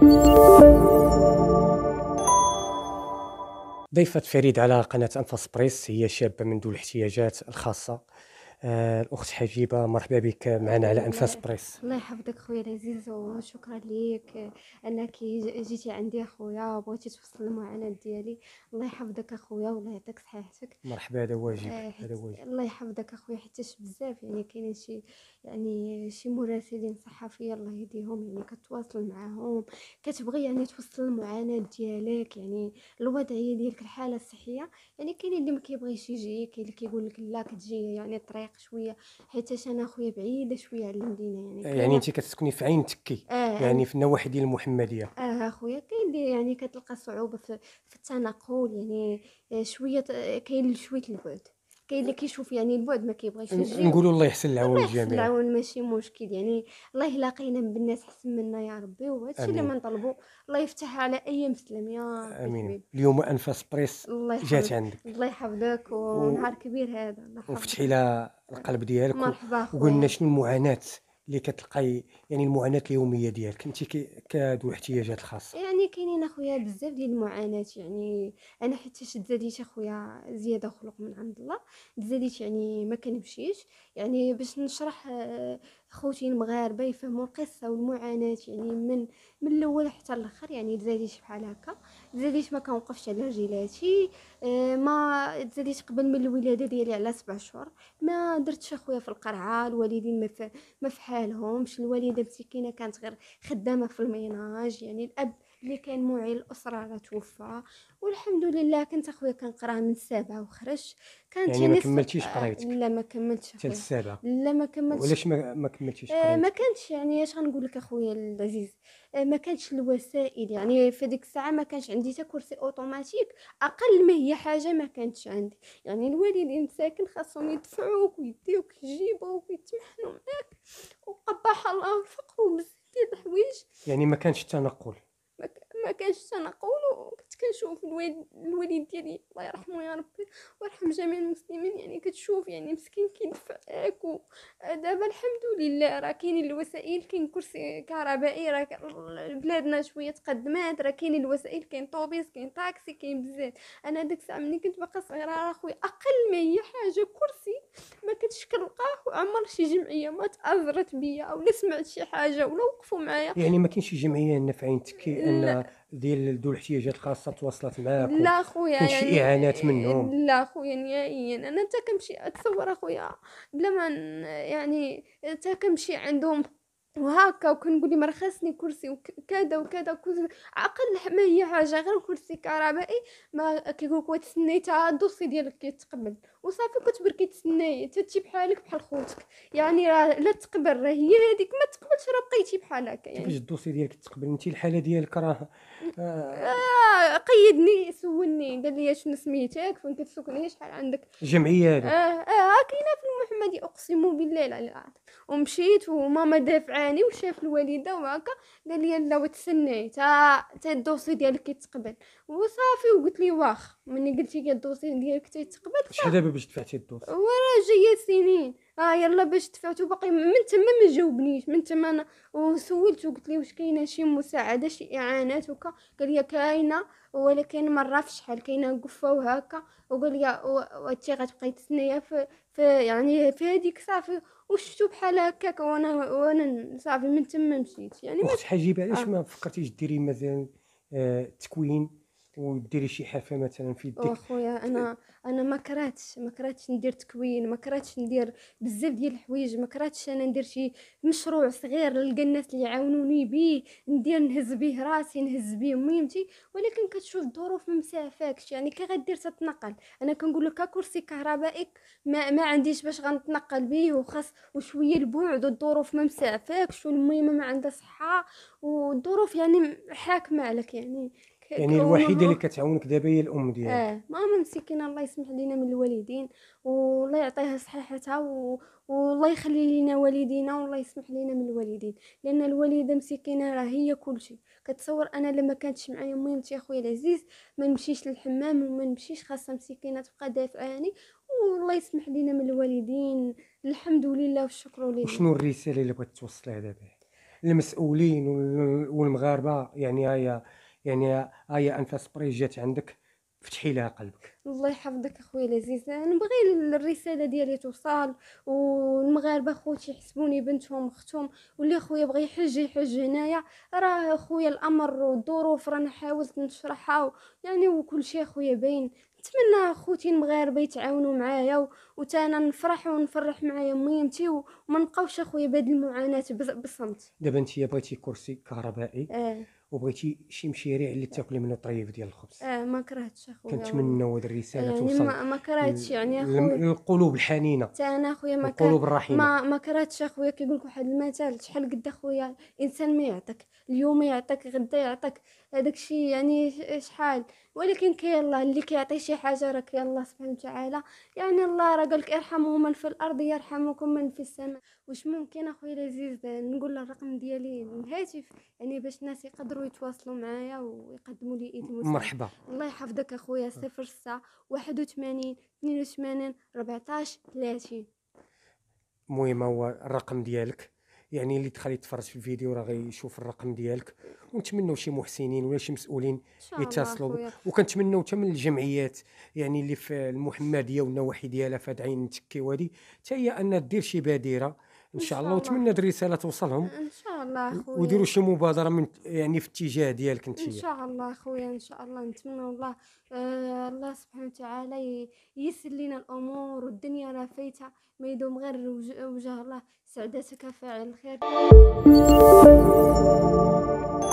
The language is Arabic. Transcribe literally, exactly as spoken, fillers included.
ضيفة فريد على قناة أنفاس بريس هي شابة من ذو الاحتياجات الخاصة. آه، الأخت حبيبة، مرحبا بك معنا على أنفاس الله بريس. الله يحفظك خويا العزيز، وشكرا ليك انك جيتي عندي اخويا وبغيتي توصل المعاناة ديالي. الله يحفظك اخويا والله يعطيك صحتك. مرحبا، هذا واجب، آه، هذا حيت واجب. الله يحفظك اخويا، حيتاش بزاف يعني كاينين شي يعني شي مراسلين صحفيه الله يهديهم، يعني كتواصل معاهم كتبغي يعني توصل المعاناه ديالك، يعني الوضعيه ديالك الحاله الصحيه. يعني كاين اللي ما كيبغيش يجي، كاين اللي كيقول لك لا كتجي يعني الطريق شويه، حيتاش انا اخويا بعيده شويه على المدينه يعني آه، يعني كاينه. أنت كتسكني في عين تكي، اه يعني انا في النواحي ديال المحمدية. اه اخويا كاين اللي يعني كتلقى صعوبه في, في التنقل يعني. آه، شويه آه، كاين شويه البعد، كاين اللي كيشوف يعني البعد ما كيبغيش ن- يجي. نقولوا الله يحسن العون الله يحسن للجميع. العون ماشي مشكل يعني. الله يلاقينا بالناس حسن منا يا ربي، وهذا الشيء اللي آمين، ما نطلبوا. الله يفتح على اي مسلم يا ربي آمين. حبيبي. اليوم أنفاس بريس الله جات يحفظك عندك الله يحفظك، و... ونهار كبير هذا الله وفتحي يحفظك. لها القلب ديالك و... مرحبا وقلنا اخويا. شنو المعاناة اللي كتلقاي، يعني المعاناة اليومية ديالك أنت ك... كذو الاحتياجات الخاصة. يعني كاينين اخويا بزاف ديال المعاناه يعني. انا حتى تزاديت اخويا زياده خلق من عند الله. تزاديت يعني ما كنمشيش يعني باش نشرح آه، خوتي المغاربه يفهموا القصه والمعاناه يعني من من الاول حتى الاخر. يعني تزاديت بحال هكا. تزاديت ما كنوقفش على رجلاتي. آه، ما تزاديت قبل من الولاده ديالي على سبع شهور. ما درتش اخويا في القرعه، الوالدين ما ف- ما فحالهمش. الوالده مسكينه كانت غير خدامه في الميناج، يعني الاب اللي كان موعي الأسرة راه توفى. والحمد لله كنت أخويا كنقرا من السابعة وخرجت. كانت يعني ما يعني الص... كملتيش آه قرايتك لا ما كملتش حتى أخويا. للسابعة؟ لا ما كملتش. وعلاش ما, ما كملتيش آه ما قرايتك؟ كانش يعني اش غنقول لك اخويا العزيز. آه ما كانش الوسائل يعني في ديك الساعه ما كانش عندي حتى كرسي اوتوماتيك. اقل ما هي حاجه ما كانتش عندي. يعني الوالدين مساكن خاصهم يدفعوك ويديوك يجيبوك ويتمحنوا معاك، وقبح الله الفقر وبزاف ديال الحوايج. يعني ما كانش التنقل. ما ك- ما كانش تنقول. وكنت كنشوف الوالد الوالد ديالي الله يرحمه يا ربي ويرحم جميع المسلمين، يعني كتشوف يعني مسكين كيدفعك. ودابا الحمد لله راه كاينين الوسائل، كاين كرسي كهربائي، راه ك- بلادنا شويه تقدمات، راه كاين الوسائل، كاين طوبيس، كاين طاكسي، كاين بزاف. انا ديك الساعه ملي كنت باقا صغيره راه خويا اقل ما هي حاجه كرسي ما كنتش كنلقاه. وعمر شي جمعيه ما تاثرت بيا او سمعت شي حاجه ولا وقفوا معايا. يعني ما كاينش شي جمعيه هنا في عين تكي ان لا ديال ذو الاحتياجات الخاصه تواصلت معاك لا خويا وكاين شي يعني. اعانات منهم؟ لا خويا نهائيا. انا تا كنمشي اتصور اخويا بلا ما ن- يعني تا كنمشي عندهم وهكا وكنقول لي مرخصني كرسي وكذا وكذا وكذا. اقل ما هي حاجه غير كرسي كهربائي. ما كيقولك وتسني تا الدوسي ديالك كيتقبل وصافي. كتبر كيتسناي تجي بحالك بحال خوتك. يعني راه لا تقبل راه هي هذيك، ما تقبلش راه بقيتي بحال هكا كيفاش يعني. الدوسي ديالك تقبل؟ انت الحاله ديالك راه آه، آه قيدني سولني قال لي شنو سميتك فين كتسكني شحال عندك. الجمعيه اه هادو. اه كاينه في المحمدي اقسم بالله العلي العظيم. ومشيت وماما دافعاني وشاف الوالده وهكا. قال لي لا وتسني تا تا الدوسي ديالك يتقبل وصافي. وقلت لي واخ مني قلتي لي الدوسي ديالك تيتقبل شحال صافي. دابا باش دفعتي الدوسي؟ وراه جايه سنين. اه يلا باش دفعتو باقي من تما ما جاوبنيش من تما انا. وسولت وقلت لي واش كاينه شي مساعده شي اعانات وكا. قال لي كاينه ولكن مره في شحال كاينه قفه وهكا. وقال لي وانتي غتبقاي تسنيا في, في يعني في هذيك صافي. وشفتو بحال هكاك وانا وانا صافي من تما مشيت يعني اخت حجيبه، ما. علاش اه ما فكرتيش ديري مثلا آه، تكوين وديري شي حرفه مثلا في يدك؟ واخويا ت- انا انا ما كرهتش ما كرهتش ندير تكوين، ما كرهتش ندير بزاف ديال الحوايج، ما كرهتش انا ندير شي مشروع صغير نلقى الناس اللي يعاونوني بيه ندير نهز به راسي نهز به ميمتي. ولكن كتشوف الظروف ما مسافاكش يعني كي غدير تتنقل. انا كنقول لك كرسي كهربائي ما, ما عنديش باش غنتنقل به وخاص وشويه البعد والظروف ما مسافاكش والميمه ما عندها صحه والظروف يعني حاكمه عليك يعني. ك- يعني الوحيده اللي كونه كتعاونك دابا هي الام ديالك. اه ماما مسكينه الله يسمح لينا من الوالدين والله يعطيها صحتها و... والله يخلي لنا والدينا والله يسمح لينا من الوالدين. لان الوالده مسكينه راه هي كل شيء. كتصور انا لما كانتش معايا ميمتي اخويا العزيز ما نمشيش للحمام وما نمشيش خاصه مسكينه تبقى دافعاني. والله يسمح لينا من الوالدين. الحمد لله والشكر لله. وشنو الرساله اللي بغيت توصليها دابا؟ المسؤولين وال- والمغاربه، يعني هيا يعني هيا انفاس بريس جات عندك، فتحي لها قلبك. الله يحفظك اخويا العزيز، نبغي الرساله ديالي توصل، والمغاربه خوتي يحسبوني بنتهم اختهم، واللي خويا بغى يحج يحج هنايا. راه خويا الامر والظروف رانا حاولت نشرحها و- يعني وكل شيء خويا باين. نتمنى خوتي المغاربه يتعاونوا معايا و- وتانا نفرح ونفرح معايا ميمتي، وما نبقاوش اخويا بهاد المعاناه بص- بصمت. دابا انت بغيتي كرسي كهربائي، اه وبغيتي شي مشيريع اللي تاكلي منه طريف ديال الخبز. اه ما كرهتش اخويا والله. كنتمنوا هاد الرساله يعني توصل ما ما كرهتش يعني لل- اخويا. للقلوب الحنينه حتى انا اخويا ما كره والقلوب الرحيمه. ما ما كرهتش اخويا. كيقول لك واحد المثل، شحال قد اخويا انسان ما يعطيك اليوم يعطيك غدا يعطيك، هذاك الشيء يعني ش- شحال. ولكن كاين الله اللي كيعطي شي حاجه، راه كاين الله سبحانه وتعالى. يعني الله راه قال لك ارحموا من في الارض يرحمكم من في السماء. واش ممكن اخويا العزيز نقول الرقم ديالي الهاتف، يعني باش الناس يقدروا يتواصلوا معايا ويقدموا لي ايد المساعده. مرحبا. الله يحفظك اخويا. صفر ستة واحد وثمانين اثنين وثمانين أربعطاش ثلاثين. المهم هو الرقم ديالك، يعني اللي دخل يتفرج في الفيديو راه غيشوف الرقم ديالك. ونتمنوا شي محسنين ولا شي مسؤولين ان شاء الله يتصلوا، اخويا. وكنتمنوا حتى من الجمعيات يعني اللي في المحمديه والنواحي ديالها في هاد عين تكي وهادي، حتى هي ان دير شي بادره ان شاء الله. وتمنى هاد الرساله توصلهم، ان شاء الله اخويا. وديروا شي مبادره من يعني في اتجاه ديالك ان انتيا. شاء الله اخويا ان شاء الله. نتمنى الله آه الله سبحانه وتعالى ي- ييسر لنا الامور، والدنيا راه فايته، ما يدوم غير وجه, وجه الله. سعدتك فاعل الخير.